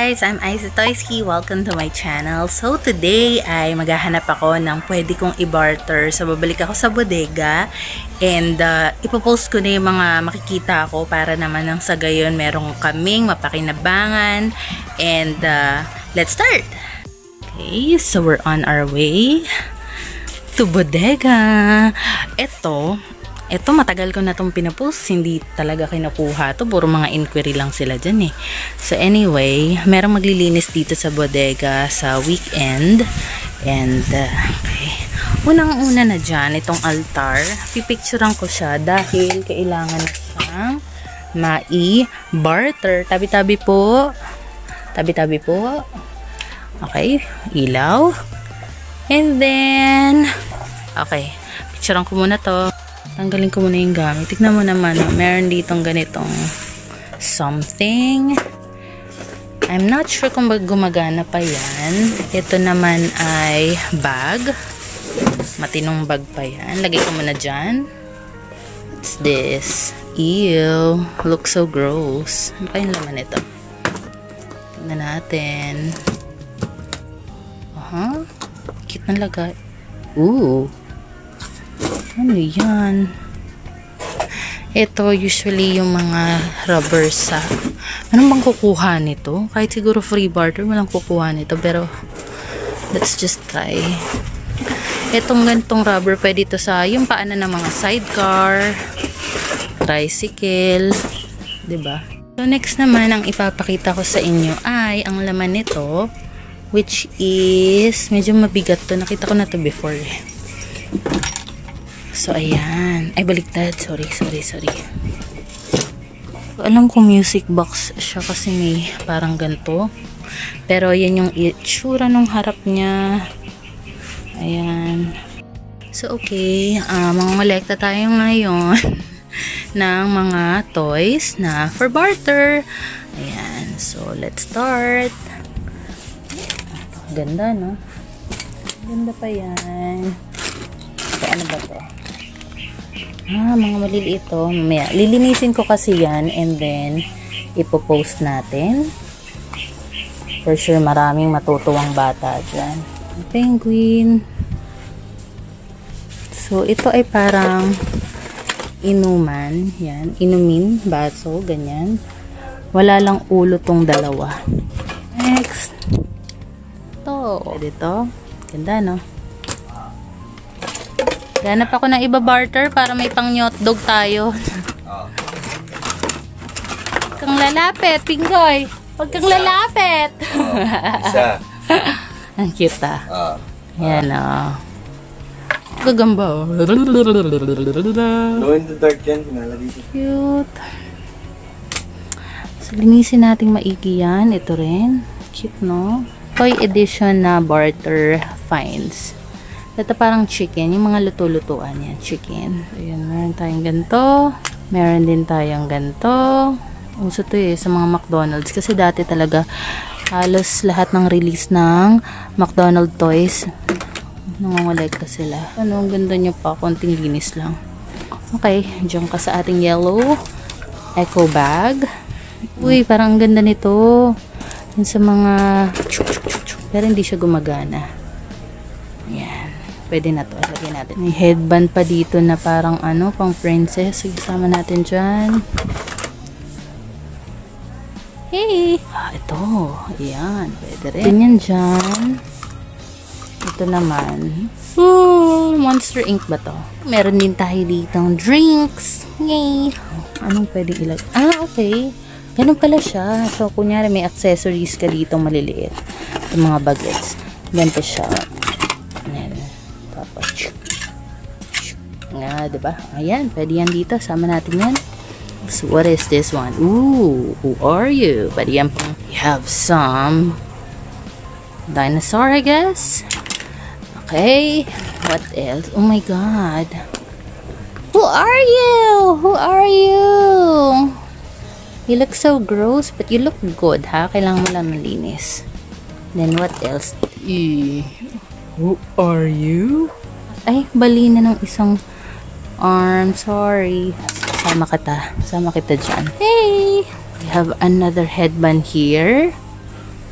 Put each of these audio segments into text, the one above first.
guys! I'm Icy Toyski. Welcome to my channel. So today ay maghahanap ako ng pwede kong i-barter. So babalik ako sa bodega and ipopost ko na yung mga makikita ko para naman nang sa gayon merong kaming mapakinabangan and let's start! Okay, so we're on our way to bodega. Ito matagal ko na itong pinapost, hindi talaga kinukuha to, puro mga inquiry lang sila dyan eh. So anyway, merong maglilinis dito sa bodega sa weekend and okay. Unang-una na dyan, itong altar, pipicturean ko siya dahil kailangan na siyang mai-barter. Tabi-tabi po, tabi-tabi po. Okay, ilaw. And then okay, picturean ko muna to. Tanggalin ko muna yung gamit. Tignan mo naman, meron ditong ganitong something. I'm not sure kung gumagana pa yan. Ito naman ay bag. Matinong bag pa yan. Lagay ko muna dyan. What's this? Ew. Looks so gross. Ano pa yung laman ito? Tignan natin. Cute na lagay. Ooh. Ano yan? Ito, usually yung mga rubber sa... Anong bang kukuha nito? Kahit siguro free barter, walang kukuha nito. Pero, let's just try. Itong ganitong rubber, pwede ito sa yung paanan ng mga sidecar, tricycle, diba? So, next naman, ang ipapakita ko sa inyo ay ang laman nito, which is, medyo mabigat to. Nakita ko na to before eh. So, ayan. Ay, baliktad. Sorry. Alam ko music box siya kasi may parang ganito. Pero, yan yung itsura nung harap niya. Ayan. So, okay. Mangolekta tayo ngayon ng mga toys na for barter. Ayan. So, let's start. Ganda, no? Ganda pa yan. Okay, ano ba to? Mga maliliit ito. Mamaya, lilinisin ko kasi yan and then ipopost natin. For sure, maraming matutuwang bata dyan. Penguin. So, ito ay parang inuman. Yan. Inumin. Baso. Ganyan. Wala lang ulo tong dalawa. Next. Ito. Pwede ito. Ganda, no? Ganap ako ng iba barter para may pang nyotdog tayo. Huwag kang lalapit, Pinggoy. Huwag kang lalapit. Isa. Ang cute ah. Yan o. Gagamba o. Glow in the dark yan. Cute. So, linisin natin maigi yan. Ito rin. Cute, no? Toy edition na barter finds. Ito parang chicken. Yung mga luto-lutuan yan. Chicken. Ayan, meron tayong ganito. Meron din tayong ganito. Uso to eh sa mga McDonald's. Kasi dati talaga halos lahat ng release ng McDonald's toys nangongolekta sila. Ano, ang ganda nyo pa. Konting linis lang. Okay. Diyan ka sa ating yellow eco bag. Uy, parang ang ganda nito. Yan sa mga pero hindi siya gumagana. Ayan. Pwede na to. Lagyan natin. May headband pa dito na parang ano, pang princess. Sige, sama natin dyan. Hey! Ito. Ayan. Pwede rin. Ganyan dyan. Ito naman. Monster Ink ba to? Meron din tayo ditong drinks. Yay! Anong pwede ilagay? Okay. Ganun pala siya. So, kunyari may accessories ka dito maliliit. Ito mga bagets. Ganito siya. Ayan. Tapos, nga, diba? Ayan, pwede yan dito. Sama natin yan. So, what is this one? Ooh, who are you? Pwede yan pang, you have some dinosaur, I guess. Okay. What else? Oh my God. Who are you? Who are you? You look so gross, but you look good, ha? Kailangan mo lang ng linis. Then, what else? Who are you? Ay, bali na ng isang arm. Sorry. Sama kita dyan. Hey! We have another headband here.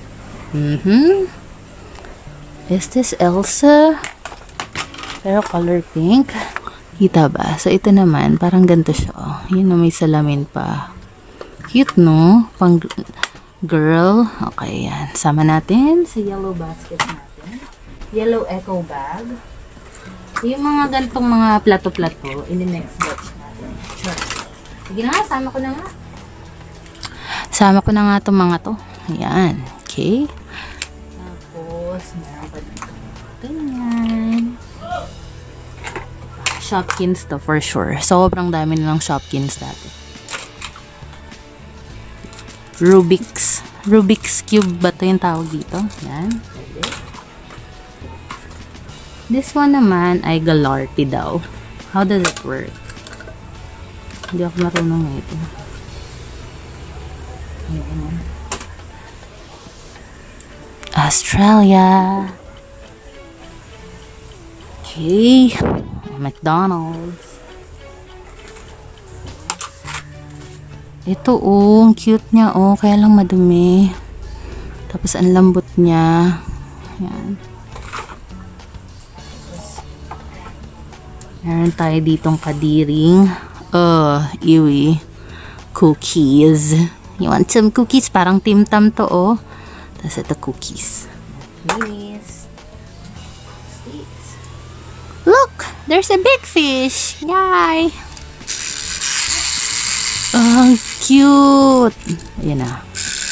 Is this Elsa? Pero color pink. Kita ba? So, ito naman, parang ganito siya. Oh. Yun, may salamin pa. Cute, no? Pang girl. Okay, yan. Sama natin sa yellow basket natin. Yellow eco bag. Yung mga ganitong mga plato-plato, in the next batch natin. Sure. Sige na nga, sama ko na nga. Sama ko na nga itong mga to. Ayan. Okay. Tapos, meron pa dito. Ganyan. Shopkins to for sure. Sobrang dami nilang Shopkins dati. Rubik's Cube ba ito yung tawag dito? Yan. This one naman ay Galarty daw. How does it work? Hindi ako marunong na ito. Ayan. Australia. Okay. McDonald's. Ito oh, ang cute niya oh, kaya lang madumi. Tapos ang lambot niya. Yan. Meron tayo ditong kadiring iwi cookies. You want some cookies? Parang Tim Tam to oh. Tapos ito cookies. Yes. Look! There's a big fish! Yay! Oh, cute! Ayan na.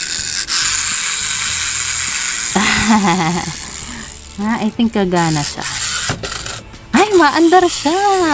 I think kagana siya. Ay, maandar siya!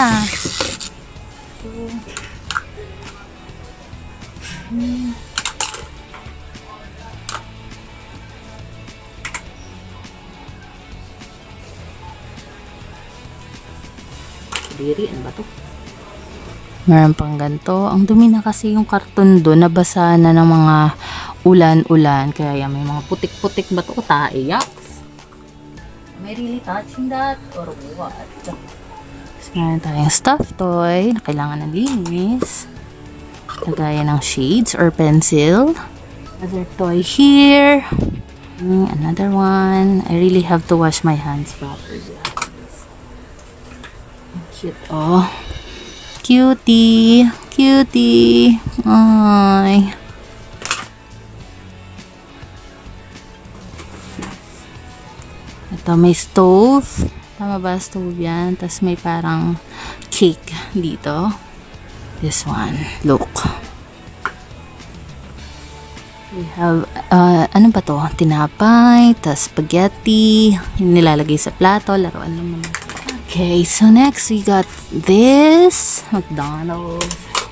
Diri, ano ba to? Meron pang ganito. Ang dumi na kasi yung karton doon. Nabasa na ng mga ulan-ulan. Kaya may mga putik-putik ba to? Taiyak. Am I really touching that? Or what? Tapos meron tayong stuffed toy na kailangan ng linis. Kagaya ng shades or pencil. Another toy here. Another one. I really have to wash my hands properly. Cute, oh. Cutie. Cutie. Ay. Ito, may stove. Tama ba stove yan? Tapos may parang cake dito. This one. Look. We have, ano ba to? Tinapay, tapos spaghetti. Yung nilalagay sa plato. Laruan naman. Okay, so next we got this McDonald's.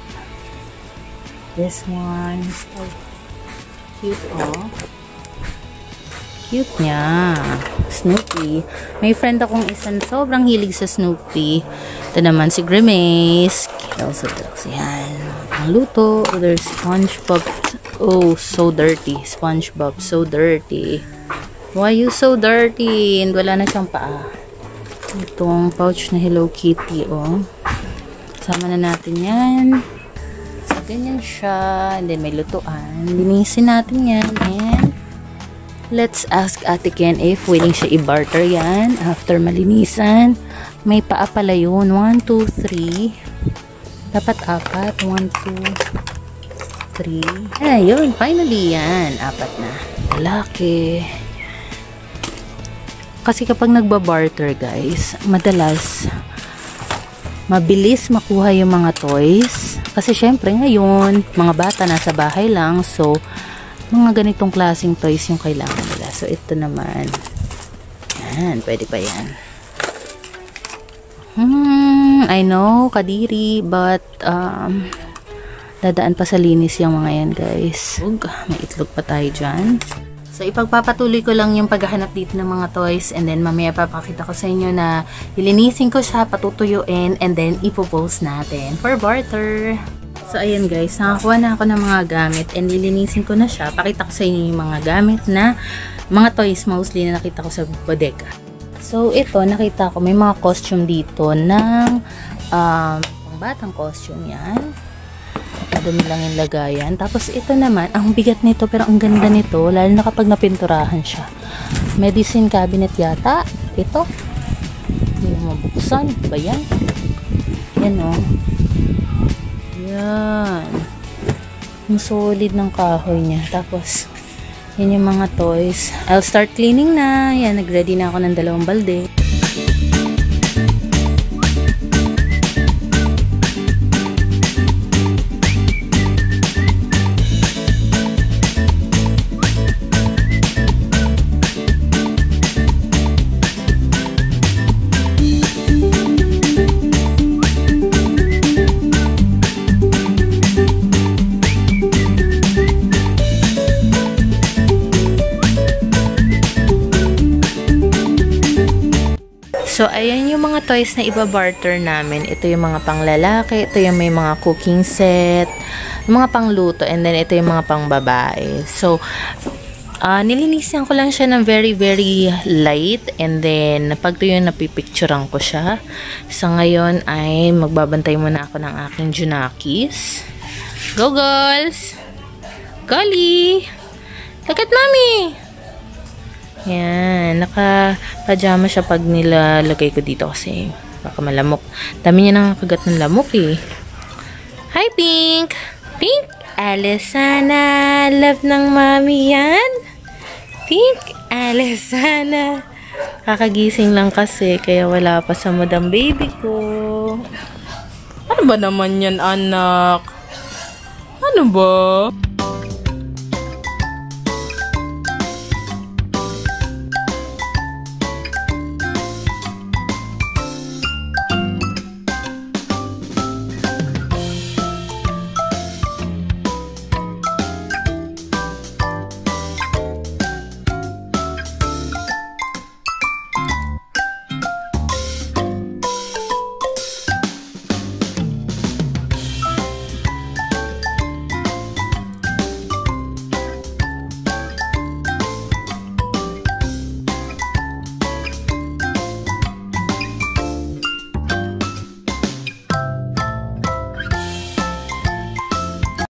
This one. Oh, cute, oh. Cute niya. Snoopy. May friend akong isang sobrang hilig sa Snoopy. Ito naman si Grimace. Also, yan. Ang luto. There's SpongeBob. Oh, so dirty. SpongeBob, so dirty. Why you so dirty? And wala na siyang paa. Itong pouch na Hello Kitty, oh. Sama na natin yan. So, ganyan siya. And then, may lutuan. Linisin natin yan. And, let's ask Ate Ken if willing siya i-barter yan. After malinisan. May paa pala yun. 1, 2, 3. Dapat 4. 1, 2, 3. Ayun, finally yan. 4 na. Lalaki. Kasi kapag nagbabarter guys, madalas mabilis makuha yung mga toys. Kasi syempre ngayon, mga bata nasa bahay lang. So, mga ganitong klaseng toys yung kailangan nila. So, ito naman. Yan, pwede pa yan. I know, kadiri, but dadaan pa sa linis yung mga yan guys. May itlog pa tayo dyan. So, ipagpapatuloy ko lang yung paghahanap dito ng mga toys and then mamaya papakita ko sa inyo na ilinisin ko siya, patutuyuin and then ipopost natin for barter. So, ayan guys, nakakuha na ako ng mga gamit and ilinisin ko na siya. Pakita ko sa inyo yung mga gamit na mga toys mostly na nakita ko sa bodega. So, ito, nakita ko may mga costume dito ng pangbatang costume yan. Madumi lang yung lagayan. Tapos ito naman, ang bigat nito pero ang ganda nito, lalo na kapag napinturahan siya. Medicine cabinet yata. Ito. Hindi mo mabuksan. Ba yan? Yan o. Yan. Ang solid ng kahoy niya. Tapos, yan yung mga toys. I'll start cleaning na. Yan, nag-ready na ako ng 2 balde. So, ayan yung mga toys na iba-barter namin. Ito yung mga panglalaki, ito yung may mga cooking set, mga pangluto, and then ito yung mga pangbabae. So, nilinisan ko lang siya ng very, very light, and then, pag ito yung napipicturean ko siya. So, ngayon ay magbabantay muna ako ng aking Junakis. Go, girls! Golly! Look at mommy! Yan, naka-pajama siya pag nilalagay ko dito kasi baka malamok. Dami niya nakakagat ng lamok eh. Hi, Pink! Pink! Alessana! Love ng mami yan! Pink! Alessana! Kakagising lang kasi kaya wala pa sa madam baby ko. Ano ba naman yan, anak? Ano ba?